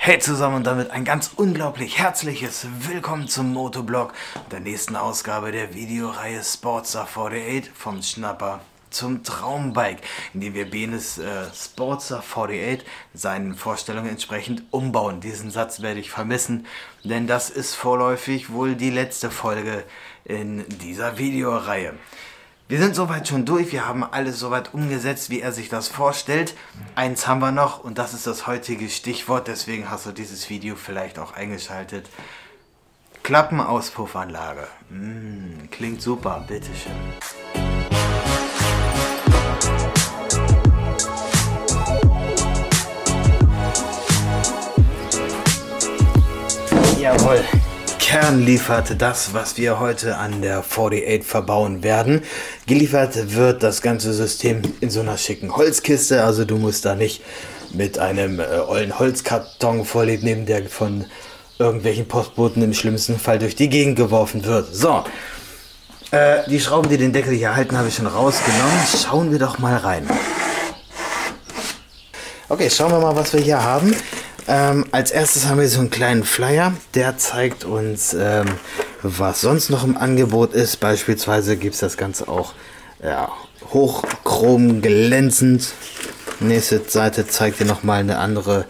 Hey zusammen und damit ein ganz unglaublich herzliches Willkommen zum Motoblog, der nächsten Ausgabe der Videoreihe Sportster 48 vom Schnapper zum Traumbike, in dem wir Benes Sportster 48 seinen Vorstellungen entsprechend umbauen. Diesen Satz werde ich vermissen, denn das ist vorläufig wohl die letzte Folge in dieser Videoreihe. Wir sind soweit schon durch, wir haben alles soweit umgesetzt, wie er sich das vorstellt. Eins haben wir noch und das ist das heutige Stichwort, deswegen hast du dieses Video vielleicht auch eingeschaltet. Klappenauspuffanlage. Klingt super, bitteschön. Jawohl. Kern liefert das, was wir heute an der 48 verbauen werden. Geliefert wird das ganze System in so einer schicken Holzkiste, also du musst da nicht mit einem ollen Holzkarton vorlieb nehmen, der von irgendwelchen Postboten im schlimmsten Fall durch die Gegend geworfen wird. So, die Schrauben, die den Deckel hier halten, habe ich schon rausgenommen. Schauen wir doch mal rein. Okay, schauen wir mal, was wir hier haben. Als erstes haben wir so einen kleinen Flyer, der zeigt uns, was sonst noch im Angebot ist. Beispielsweise gibt es das Ganze auch hochchrom glänzend. Nächste Seite zeigt dir nochmal eine andere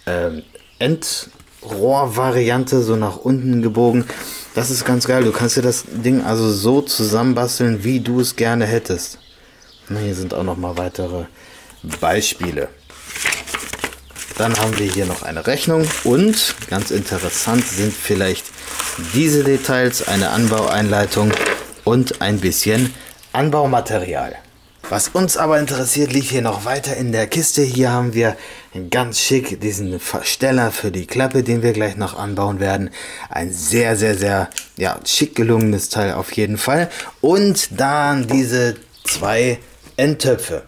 Endrohr-Variante, so nach unten gebogen. Das ist ganz geil, du kannst dir das Ding also so zusammenbasteln, wie du es gerne hättest. Na, hier sind auch nochmal weitere Beispiele. Dann haben wir hier noch eine Rechnung und ganz interessant sind vielleicht diese Details, eine Anbaueinleitung und ein bisschen Anbaumaterial. Was uns aber interessiert, liegt hier noch weiter in der Kiste. Hier haben wir ganz schick diesen Versteller für die Klappe, den wir gleich noch anbauen werden. Ein sehr schick gelungenes Teil auf jeden Fall. Und dann diese zwei Endtöpfe.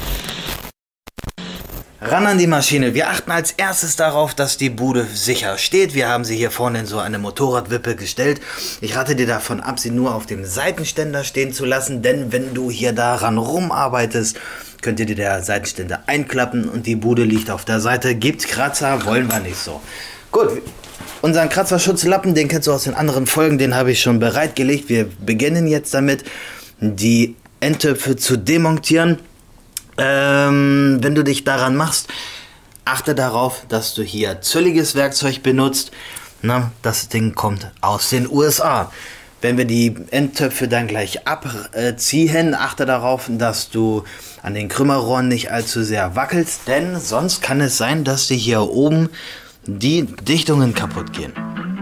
Ran an die Maschine. Wir achten als erstes darauf, dass die Bude sicher steht. Wir haben sie hier vorne in so eine Motorradwippe gestellt. Ich rate dir davon ab, sie nur auf dem Seitenständer stehen zu lassen, denn wenn du hier daran rumarbeitest, könnte dir der Seitenständer einklappen und die Bude liegt auf der Seite. Gibt Kratzer, wollen wir nicht so. Gut, unseren Kratzerschutzlappen, den kennst du aus den anderen Folgen, den habe ich schon bereitgelegt. Wir beginnen jetzt damit, die Endtöpfe zu demontieren. Wenn du dich daran machst, achte darauf, dass du hier zölliges Werkzeug benutzt. Na, das Ding kommt aus den USA. Wenn wir die Endtöpfe dann gleich abziehen, achte darauf, dass du an den Krümmerrohren nicht allzu sehr wackelst, denn sonst kann es sein, dass dir hier oben die Dichtungen kaputt gehen.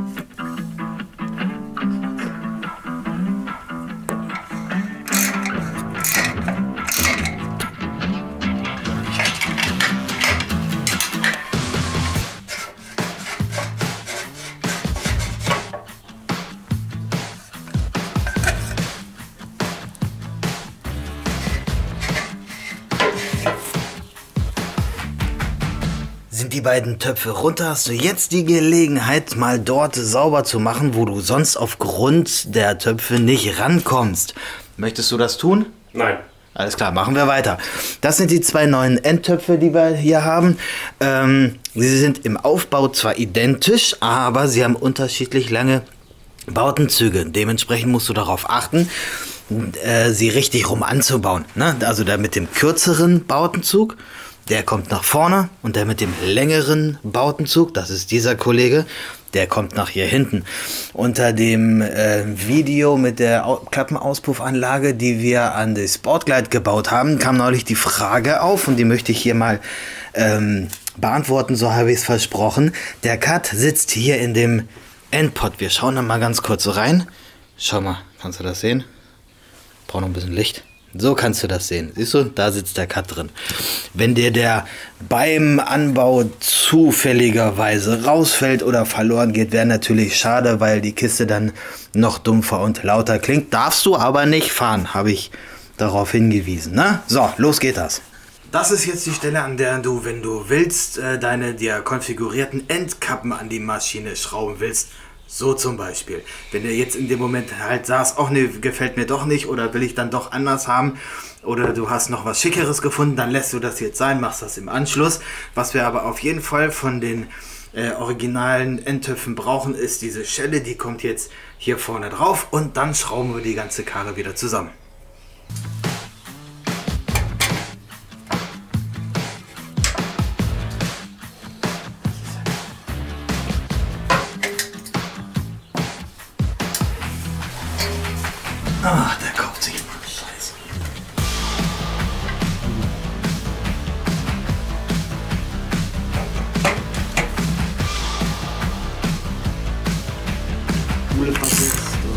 Sind die beiden Töpfe runter, hast du jetzt die Gelegenheit, mal dort sauber zu machen, wo du sonst aufgrund der Töpfe nicht rankommst. Möchtest du das tun? Nein. Alles klar, machen wir weiter. Das sind die zwei neuen Endtöpfe, die wir hier haben. Sie sind im Aufbau zwar identisch, aber sie haben unterschiedlich lange Bautenzüge. Dementsprechend musst du darauf achten, sie richtig rum anzubauen. Ne? Also der mit dem kürzeren Bautenzug, der kommt nach vorne und der mit dem längeren Bautenzug, das ist dieser Kollege, der kommt nach hier hinten. Unter dem Video mit der Klappenauspuffanlage, die wir an die Sportglide gebaut haben, kam neulich die Frage auf und die möchte ich hier mal beantworten, so habe ich es versprochen. Der Cut sitzt hier in dem Endpot. Wir schauen da mal ganz kurz rein. Schau mal, kannst du das sehen? Braucht noch ein bisschen Licht. So kannst du das sehen. Siehst du, da sitzt der Cut drin. Wenn dir der beim Anbau zufälligerweise rausfällt oder verloren geht, wäre natürlich schade, weil die Kiste dann noch dumpfer und lauter klingt. Darfst du aber nicht fahren, habe ich darauf hingewiesen. Ne? So, los geht das. Das ist jetzt die Stelle, an der du, wenn du willst, deine dir konfigurierten Endkappen an die Maschine schrauben willst. So zum Beispiel. Wenn du jetzt in dem Moment halt sagst, ach nee, gefällt mir doch nicht oder will ich dann doch anders haben oder du hast noch was Schickeres gefunden, dann lässt du das jetzt sein, machst das im Anschluss. Was wir aber auf jeden Fall von den originalen Endtöpfen brauchen, ist diese Schelle. Die kommt jetzt hier vorne drauf und dann schrauben wir die ganze Karre wieder zusammen. Ah, der kauft sich immer Scheiße. Coole Papier.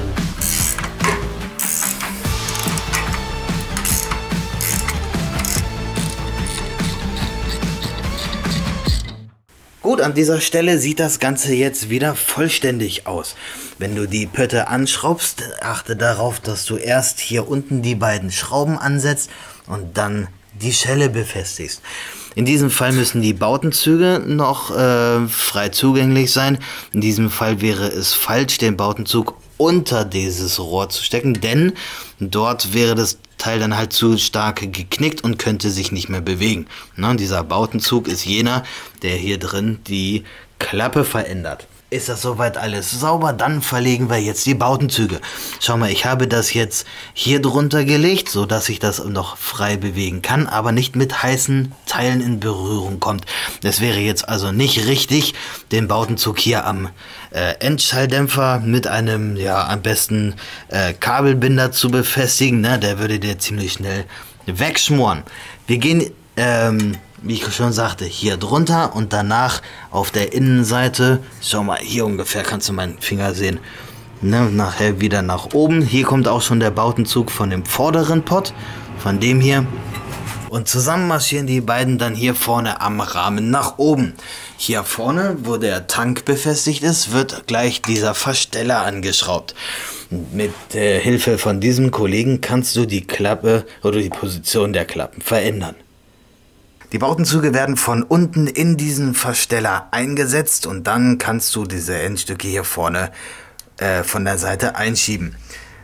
Gut, an dieser Stelle sieht das Ganze jetzt wieder vollständig aus. Wenn du die Pötte anschraubst, achte darauf, dass du erst hier unten die beiden Schrauben ansetzt und dann die Schelle befestigst. In diesem Fall müssen die Bautenzüge noch frei zugänglich sein. In diesem Fall wäre es falsch, den Bautenzug unter dieses Rohr zu stecken, denn dort wäre das Teil dann halt zu stark geknickt und könnte sich nicht mehr bewegen. Na, dieser Bautenzug ist jener, der hier drin die Klappe verändert. Ist das soweit alles sauber, dann verlegen wir jetzt die Bautenzüge. Schau mal, ich habe das jetzt hier drunter gelegt, so dass ich das noch frei bewegen kann, aber nicht mit heißen Teilen in Berührung kommt. Es wäre jetzt also nicht richtig, den Bautenzug hier am Endschalldämpfer mit einem, ja, am besten Kabelbinder zu befestigen. Ne? Der würde dir ziemlich schnell wegschmoren. Wir gehen wie ich schon sagte, hier drunter und danach auf der Innenseite, schau mal, hier ungefähr kannst du meinen Finger sehen, ne, nachher wieder nach oben. Hier kommt auch schon der Bautenzug von dem vorderen Pott, von dem hier. Und zusammen marschieren die beiden dann hier vorne am Rahmen nach oben. Hier vorne, wo der Tank befestigt ist, wird gleich dieser Versteller angeschraubt. Mit Hilfe von diesem Kollegen kannst du die Klappe oder die Position der Klappen verändern. Die Bautenzüge werden von unten in diesen Versteller eingesetzt und dann kannst du diese Endstücke hier vorne von der Seite einschieben.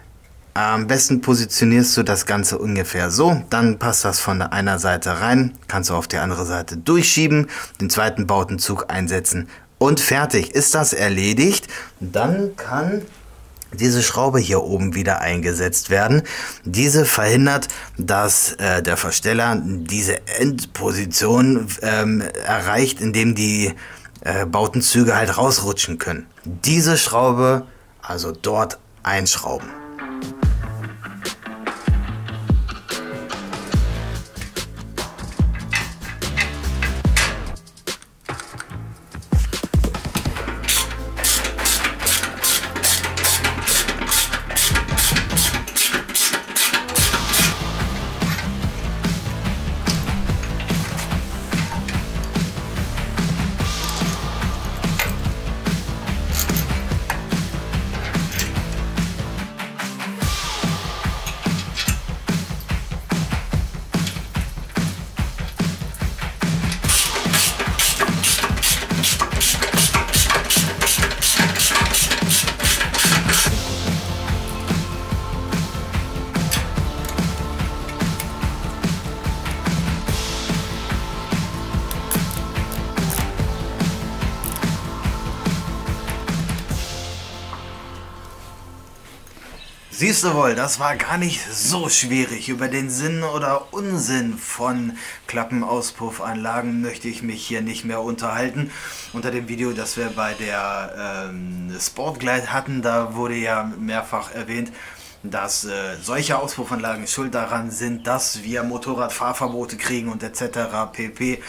Am besten positionierst du das Ganze ungefähr so, dann passt das von der einer Seite rein, kannst du auf die andere Seite durchschieben, den zweiten Bautenzug einsetzen und fertig. Ist das erledigt, dann kann diese Schraube hier oben wieder eingesetzt werden. Diese verhindert, dass der Versteller diese Endposition erreicht, indem die Bautenzüge halt rausrutschen können. Diese Schraube also dort einschrauben. Siehst du wohl, das war gar nicht so schwierig. Über den Sinn oder Unsinn von Klappenauspuffanlagen möchte ich mich hier nicht mehr unterhalten. Unter dem Video, das wir bei der Sportglide hatten, da wurde ja mehrfach erwähnt, dass solche Auspuffanlagen schuld daran sind, dass wir Motorradfahrverbote kriegen und etc. pp.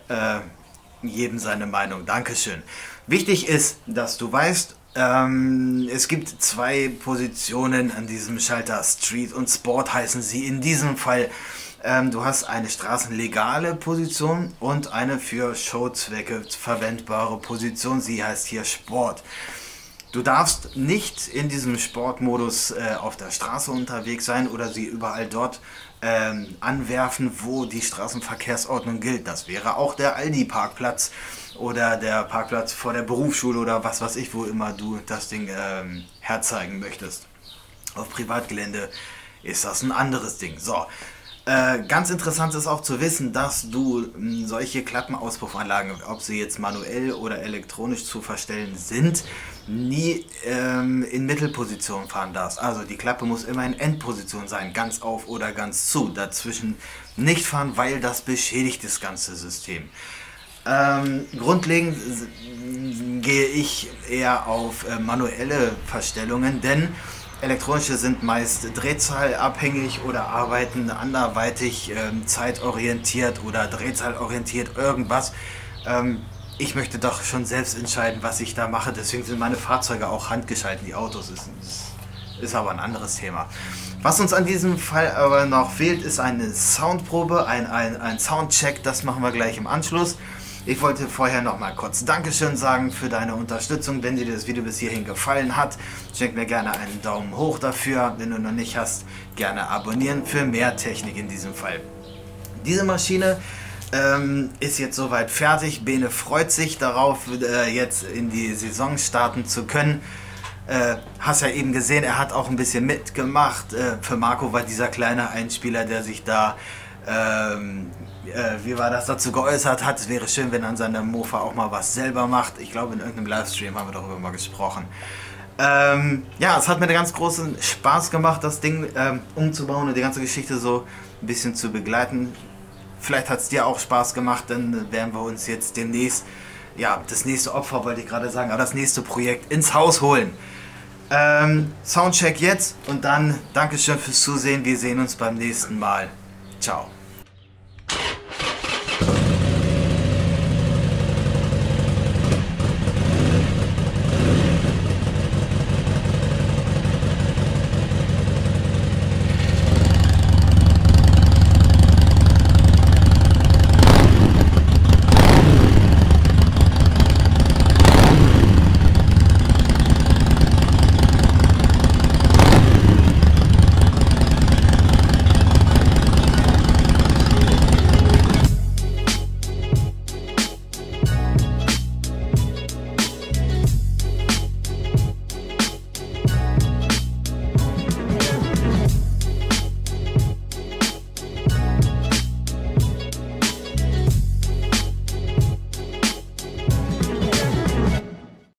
Jedem seine Meinung. Dankeschön. Wichtig ist, dass du weißt, es gibt zwei Positionen an diesem Schalter, Street und Sport heißen sie. In diesem Fall, du hast eine straßenlegale Position und eine für Showzwecke verwendbare Position. Sie heißt hier Sport. Du darfst nicht in diesem Sportmodus auf der Straße unterwegs sein oder sie überall dort anwerfen, wo die Straßenverkehrsordnung gilt. Das wäre auch der Aldi-Parkplatz oder der Parkplatz vor der Berufsschule oder was weiß ich, wo immer du das Ding herzeigen möchtest. Auf Privatgelände ist das ein anderes Ding. So, Ganz interessant ist auch zu wissen, dass du solche Klappenauspuffanlagen, ob sie jetzt manuell oder elektronisch zu verstellen sind, nie in Mittelposition fahren darfst. Also die Klappe muss immer in Endposition sein, ganz auf oder ganz zu. Dazwischen nicht fahren, weil das beschädigt das ganze System. Grundlegend gehe ich eher auf manuelle Verstellungen, denn elektronische sind meist drehzahlabhängig oder arbeiten anderweitig zeitorientiert oder drehzahlorientiert irgendwas. Ich möchte doch schon selbst entscheiden, was ich da mache. Deswegen sind meine Fahrzeuge auch handgeschalten. Die Autos ist aber ein anderes Thema. Was uns an diesem Fall aber noch fehlt, ist eine Soundprobe, ein Soundcheck. Das machen wir gleich im Anschluss. Ich wollte vorher noch mal kurz Dankeschön sagen für deine Unterstützung. Wenn dir das Video bis hierhin gefallen hat, schenk mir gerne einen Daumen hoch dafür. Wenn du noch nicht hast, gerne abonnieren für mehr Technik in diesem Fall. Diese Maschine ist jetzt soweit fertig. Bene freut sich darauf, jetzt in die Saison starten zu können. Hast ja eben gesehen, er hat auch ein bisschen mitgemacht. Für Marco war dieser kleine Einspieler, der sich da wie war das, dazu geäußert hat, es wäre schön, wenn er an seinem Mofa auch mal was selber macht. Ich glaube, in irgendeinem Livestream haben wir darüber mal gesprochen. Ja, es hat mir ganz großen Spaß gemacht, das Ding umzubauen und die ganze Geschichte so ein bisschen zu begleiten. Vielleicht hat es dir auch Spaß gemacht, dann werden wir uns jetzt demnächst, ja, das nächste Opfer wollte ich gerade sagen, aber das nächste Projekt ins Haus holen. Soundcheck jetzt und dann Dankeschön fürs Zusehen. Wir sehen uns beim nächsten Mal. Ciao.